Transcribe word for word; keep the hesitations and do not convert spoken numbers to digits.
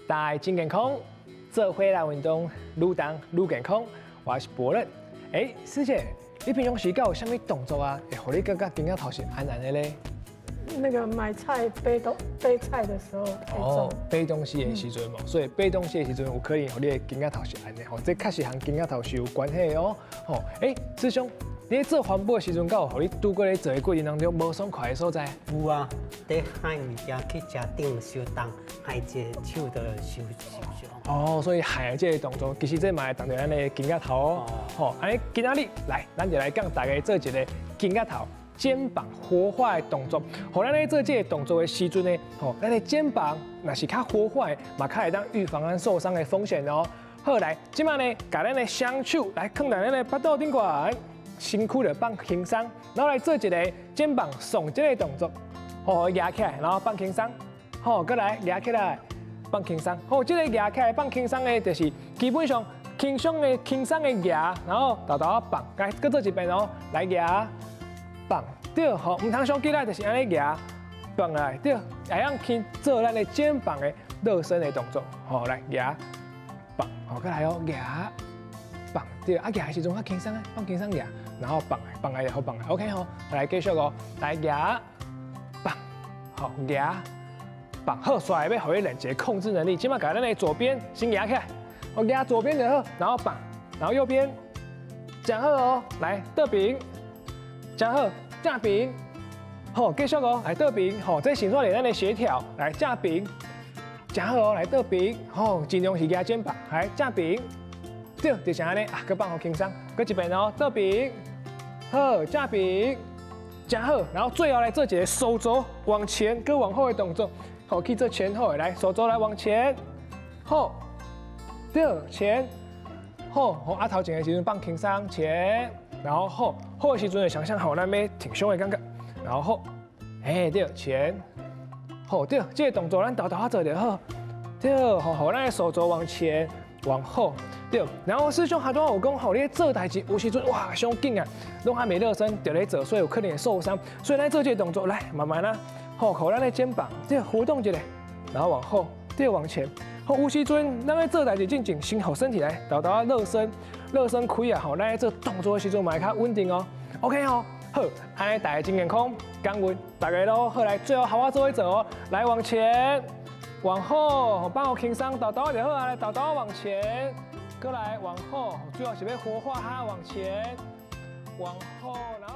大家真健康，做伙来运动，愈动愈健康。我是博仁。哎，师姐，你平常时敢有啥物动作啊，会互你感觉今仔头是安安的咧？ 那个买菜背东背菜的时候太重， 背东西的时阵嘛，所以背东西的时阵有可能互你的颈仔头是安的，吼，这确实和颈仔头是有关系的哦。吼，哎，师兄。 你做环保的时阵，敢有互你拄过咧做的过程当中无爽快的所在？ 有啊，在海物件去食顶小动，海一个手都收收收。 哦，所以海的这个动作，其实这嘛会动到咱的颈仔头哦。吼，安尼今仔日来，咱就来讲大家做一个颈仔头肩膀活化的动作。互咱咧做这个动作的时阵呢，吼，咱的肩膀若是较活化的，嘛较会当预防咱受伤的风险哦。好来，即摆呢，把咱的双手来放在咱的腹肚顶管。 身躯就放轻松，然后来做一个肩膀耸这个动作，好压起来，然后放轻松，好，再来压起来，放轻松，好，这个压起来放轻松的，就是基本上轻松的轻松的压，然后豆豆放，来，搁做一遍哦，来压，放，对，好，唔通伤起来，就是安尼压，放来，对，会用去做咱的肩膀的热身的动作，好，来压，放，好，再来哦，压。 放对，啊夹的时阵较轻松啊，放轻松夹，然后放来放来也好放来 ，OK 吼，来继续哦，来夹，放，好夹，放好，甩要互你练一个控制能力，起码把咱的左边先夹起来，我夹左边就好，然后放，然后右边，夹好哦，来倒平，夹好，架平，好继续哦，来倒平，好，这形状练咱的协调，来架平，夹好哦，来倒平，好，尽量是夹肩膀，来架平。 对，就是安尼啊，搁放好轻松，搁一遍哦，倒平，好，架平，加好，然后最后来做一个手肘往前跟往后的动作，好，去做前后的，来手肘来往前，后，对，前，后，好，啊头前的时阵放轻松，前，然后后，后的时阵想象好咱要挺胸的感觉，然后后，哎，对，前，后，对，这个动作咱豆豆仔做就好，对，好，好，咱的手肘往前。 往后，对，然后师兄还都有讲，吼，你做代志有时阵哇伤紧啊，拢还没热身就咧做，所以有可能会受伤。所以咱做这个动作，来慢慢啦，吼，靠咱的肩膀，对，活动一下，然后往后，对，往前。好，有时阵咱咧做代志进前，先好身体来，豆豆啊热身，热身开啊，吼，咱咧做动作的时阵嘛会较稳定哦。OK 哦，好，安尼大家真健康，感恩大家都好来，最后好我做一做哦，来往前。 往后，帮我轻松，豆豆就好啊，来豆豆往前，过来往后，最后是要活化它往前，往后，然后。